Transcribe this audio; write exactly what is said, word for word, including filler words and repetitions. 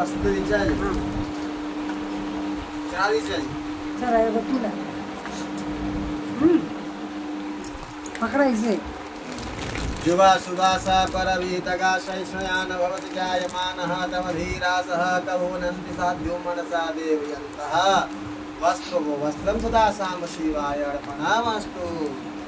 वस्तु दीजिए हाँ चला दीजिए चल आए बतू ले हम्म पकड़ा इसे जुवा सुवासा परवीतगा शैष्णयान भवति जायमानः तव धीरासः कवोनन्ति साध्यो मनसा देवयन्तः वस्त्रो वस्त्रं सदा साम शिवाय अर्पणामस्तु।